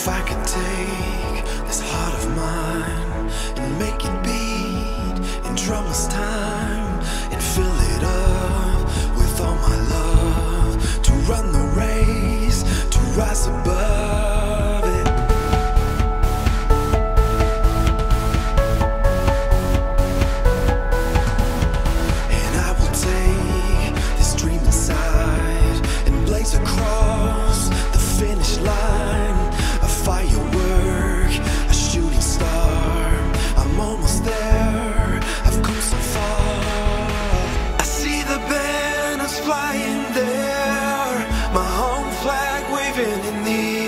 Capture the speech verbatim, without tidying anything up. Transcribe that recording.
If I could take this heart of mine and make it beat in drumless time, and fill it up with all my love, to run the race, to rise above it. And I will take this dream inside and blaze across the finish line. A firework, a shooting star, I'm almost there, I've come so far. I see the banners flying there, my home flag waving in the